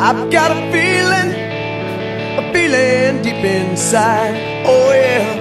I've got a feeling deep inside. Oh yeah.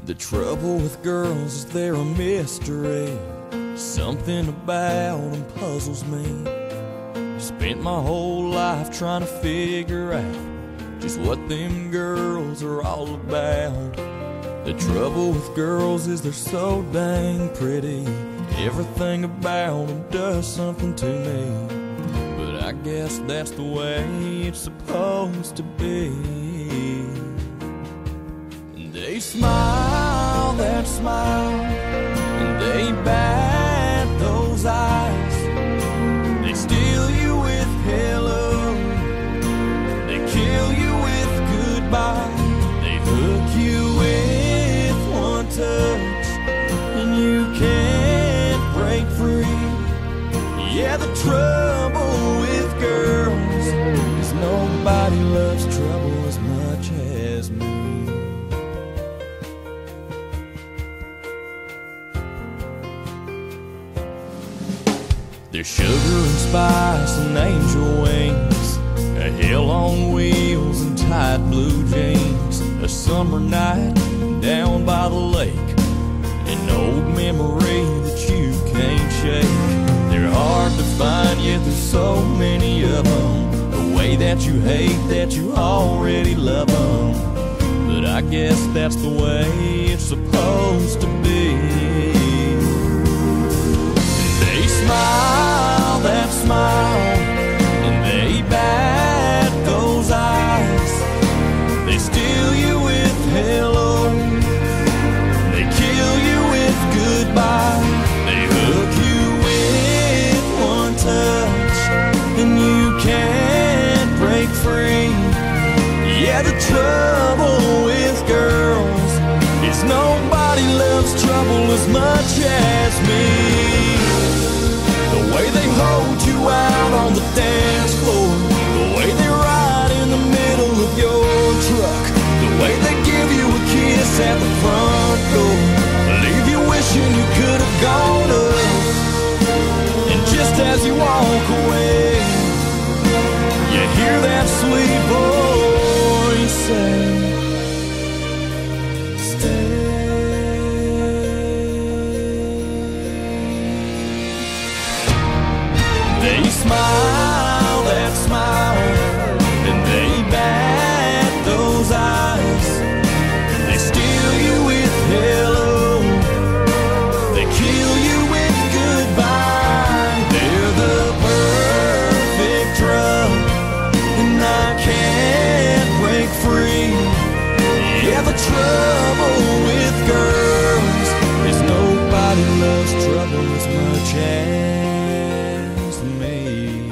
The trouble with girls is they're a mystery. Something about them puzzles me. Spent my whole life trying to figure out just what them girls are all about. The trouble with girls is they're so dang pretty. Everything about them does something to me. But I guess that's the way it's supposed to be. They smile that smile, and they bat those eyes. They steal you with hello, they kill you with goodbye. They hook you with one touch, and you can't break free. Yeah, the trouble with girls is nobody loves trouble as much as me. There's sugar and spice and angel wings, a hell on wheels and tight blue jeans. A summer night down by the lake, an old memory that you can't shake. They're hard to find, yet there's so many of them. The way that you hate that you already love them. But I guess that's the way it's supposed to be. They smile that smile, and they bat those eyes. They steal you with hello, they kill you with goodbye. They hook you with one touch, and you can't break free. Yeah, the trouble with girls is nobody loves trouble as much as me. The way they hold you out on the dance floor, the way they ride in the middle of your truck, the way they give you a kiss at the front door, leave you wishing you could have gone up. And just as you walk away, you hear that sweet voice say, stay. They smile that smile, and they bat those eyes. They steal you with hello, they kill you with goodbye. They're the perfect drug, and I can't break free. Yeah, the trouble with girls is nobody loves trouble as much as me.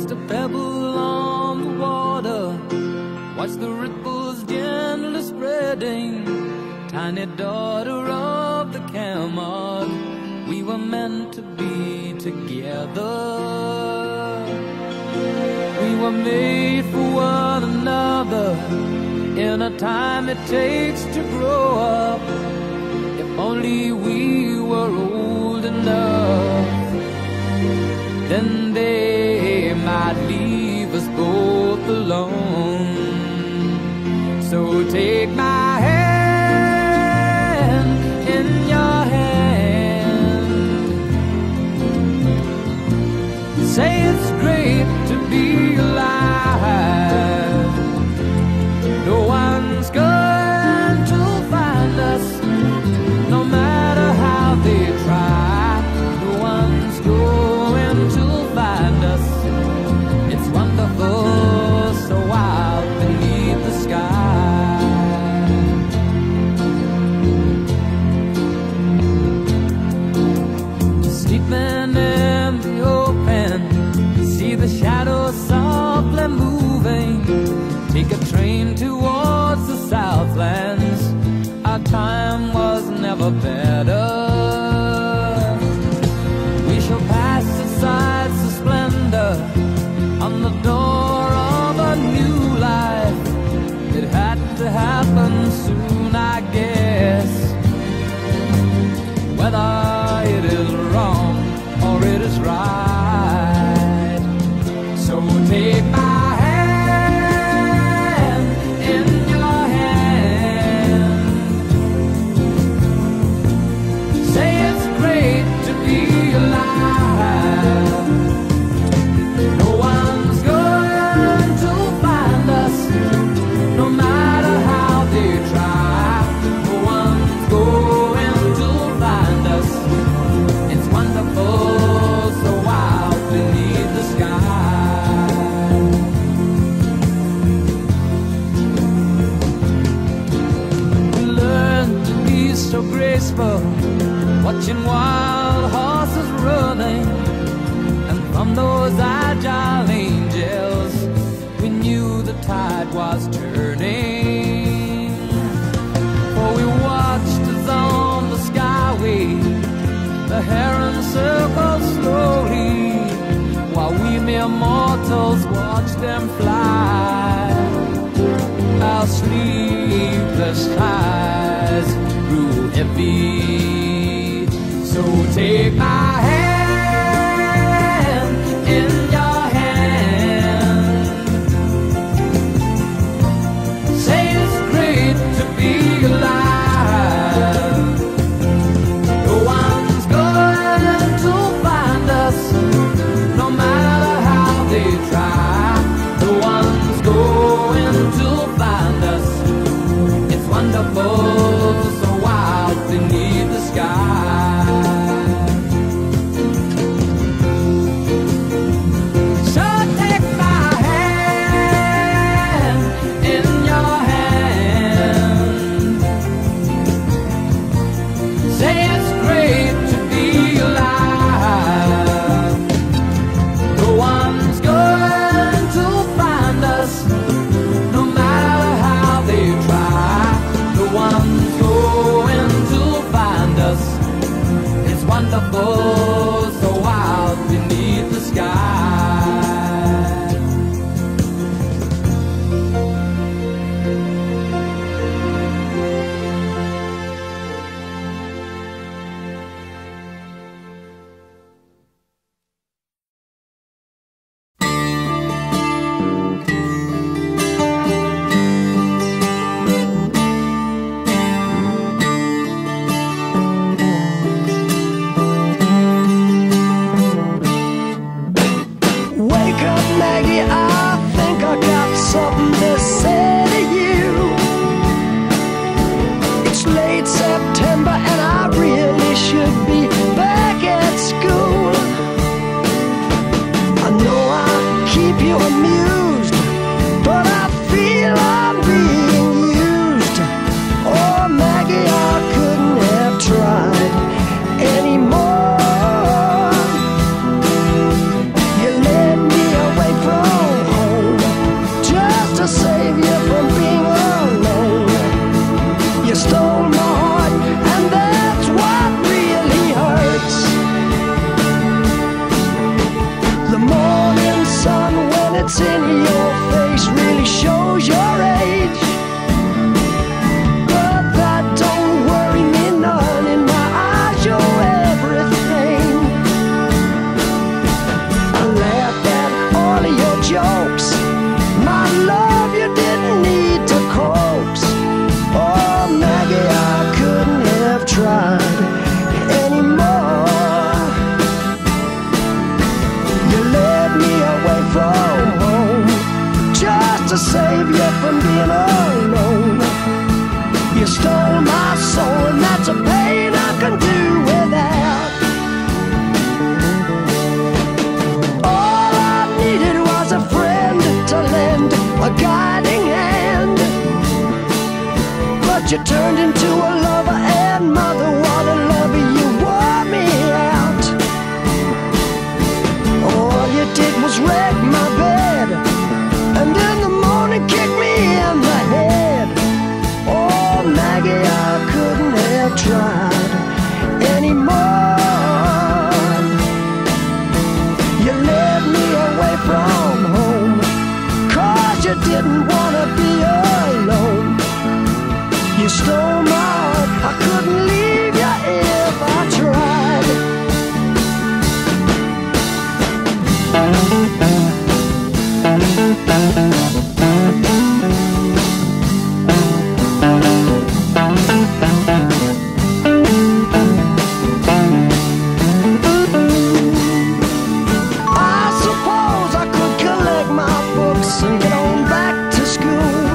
a pebble on the water, watch the ripples gently spreading. Tiny daughter of the Camelot, we were meant to be together. We were made for one another in a time it takes to grow up. If only we were old enough, then they might leave us both alone. So take my hand in your hand, say it's great to be alive. No one's going to find us, no matter how they try. No one's going to find us. It's wonderful, so wild beneath the sky. Sleeping in the open, see the shadows softly moving. Take a train towards the Southlands. Our time was never better. We shall pass aside the splendor on the door of a new life. It had to happen soon, I guess. Whether it is wrong or it is right, so take my hand in your hand, say it's great to be alive. No one's going to find us, no matter how they try. No one's going to find us. It's wonderful, so wild beneath the sky. We learned to be so graceful, watching wild horses running. And from those agile angels, we knew the tide was turning. For we watched as on the skyway the heron circled slowly, while we mere mortals watched them fly. Our sleepless eyes grew heavy. So take my hand in your hand, say it's great to be alive. No one's going to find us, no matter how they try. No one's going to find us. It's wonderful, so wild beneath the sky. So take my hand in your hand, say it's great to be alive. No one's going to find us, no matter how they try. No one's going to find us. It's wonderful, so wild beneath the sky. Wake up, Maggie, I think I got something to say to you. It's late September and I really should be back at school. I know I keep you amused, but I feel I'm being used. Oh, Maggie, I couldn't have tried anymore. You led me away from that's in your face really shows your age. But that don't worry me none. In my eyes you're everything. I laughed at all of your jokes. My love, you didn't need to coax. Oh Maggie, I couldn't have tried anymore. You led me away from home just to save you from being alone. You stole my soul, and that's a pain I can do without. All I needed was a friend to lend a guiding hand, but you turned into a lover and mother. What a lover, you wore me out. All you did was wreck my bed, and in the morning kick me in the head. Oh Maggie, I couldn't have tried anymore. You led me away from home 'cause you didn't wanna be alone. You stole my heart, I couldn't leave you if I tried. I suppose I could collect my books and get on back to school,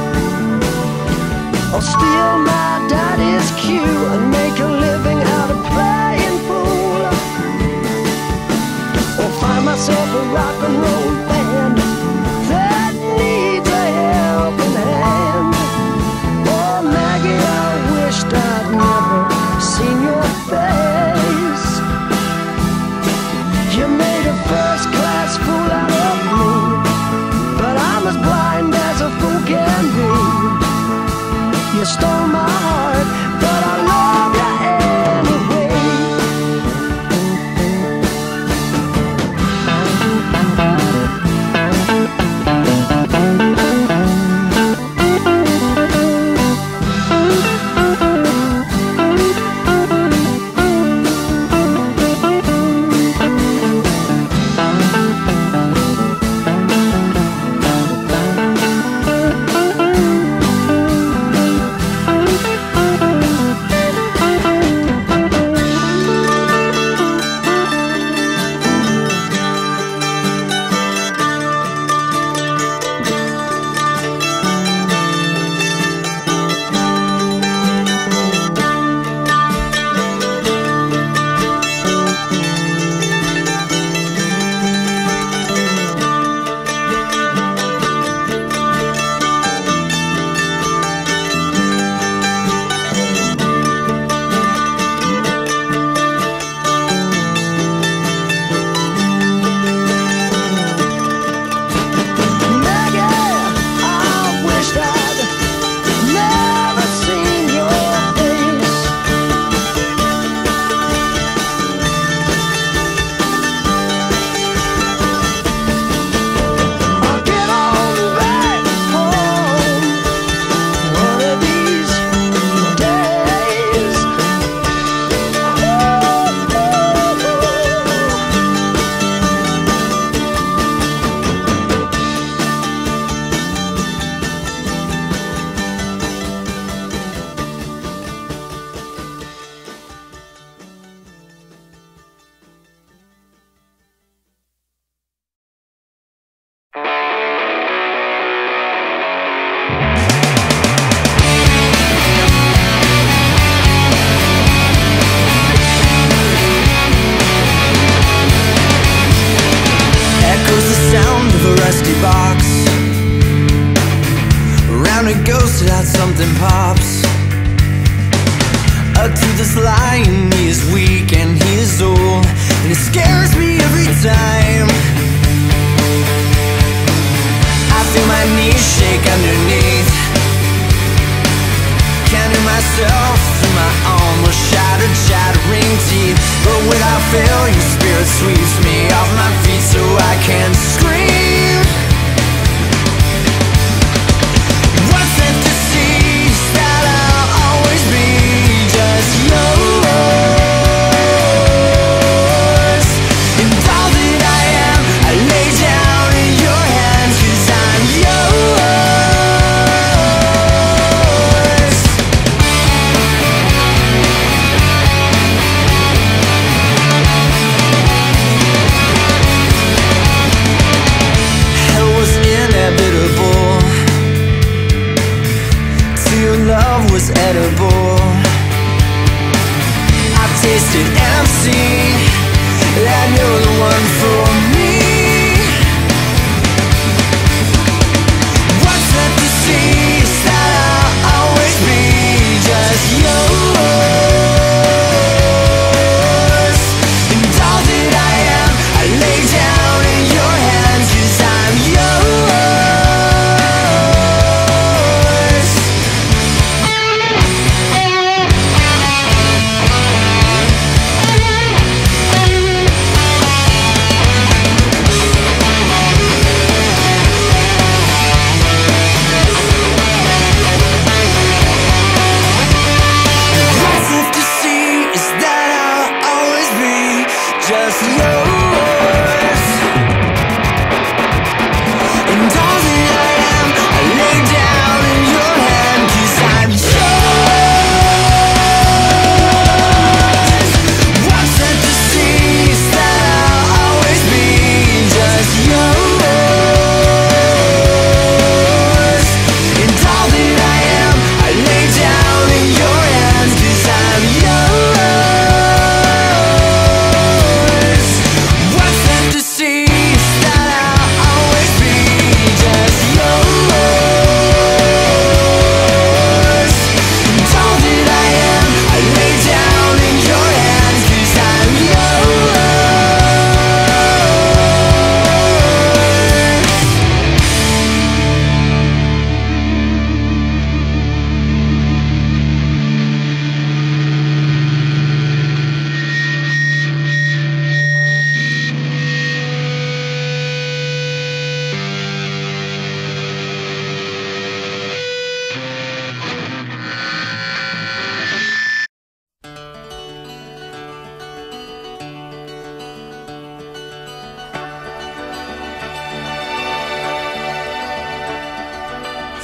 or steal my daddy's cue and make a living out of playing pool, or find myself a rock and roll band that needs a helping hand. Oh Maggie, I wished I'd never seen your face. You made a first-class fool out of me, but I'm as blind as a fool can be. You stole my heart, but I love you anyway. something pops. To this lion, he is weak and he is old, and it scares me every time. I feel my knees shake underneath. Counting myself through my almost shattered, shattering teeth. But without fail, your spirit sweeps me off my feet so I can scream.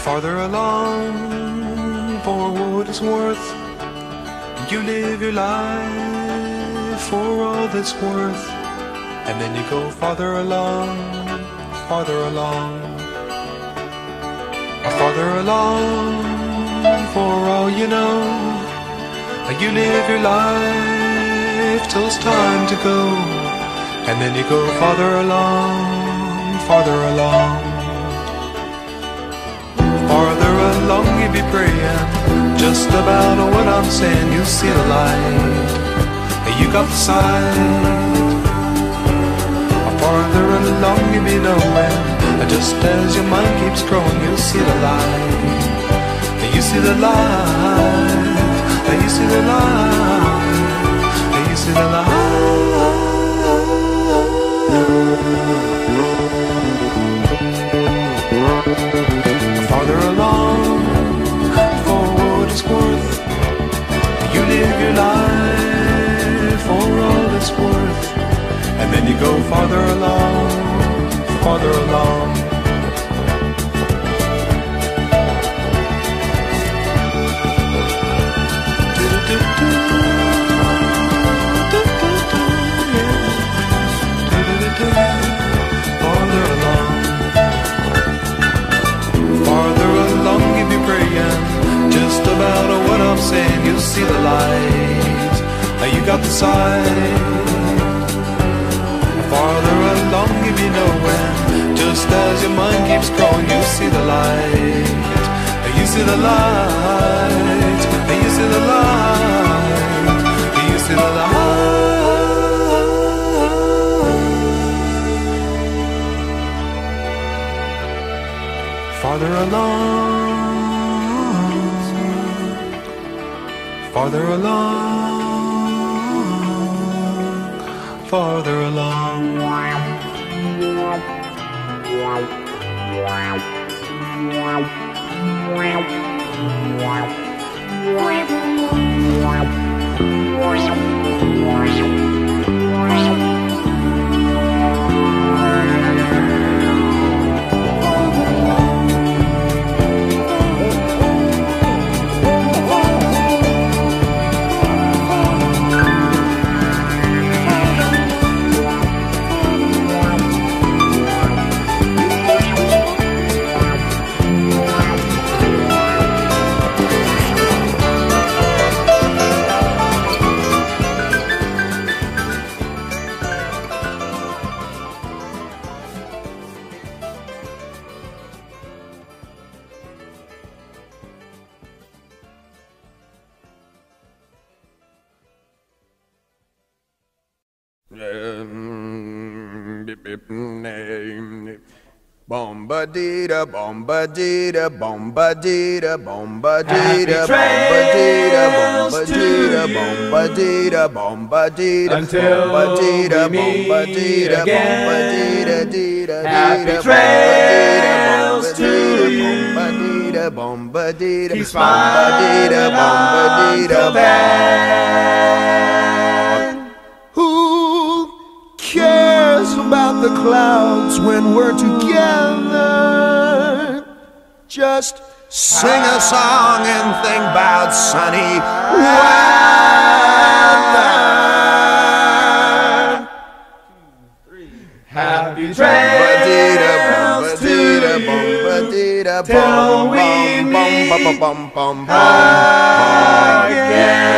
Farther along, for what it's worth, you live your life for all that's worth, and then you go farther along, farther along, farther along, for all you know. You live your life till it's time to go, and then you go farther along, farther along. Farther along you be praying, just about what I'm saying. You see the light, you got the sight. Farther along you be knowing, just as your mind keeps growing. You see the light, you see the light, you see the light, you see the light. Farther along, for what it's worth, you live your life for all it's worth, and then you go farther along, farther along. Farther along, farther along you be praying, just about what I'm saying. You see the light, you got the sight. Farther along you be knowing, just as your mind keeps growing. You see the light, you see the light, you see the light, you see the light. Farther along, farther along, farther along. Bombadita, bombadita, bombadita, bombadita, bombadita, bombadita, bombadita, bombadita, until bombadita, we meet bombadita, again. bombadita, Happy trails to you. bombadita, bombadita, Keep smiling until then. Who cares about the clouds when we're together? Just sing a song and think about sunny weather. Happy trails to you till we meet again.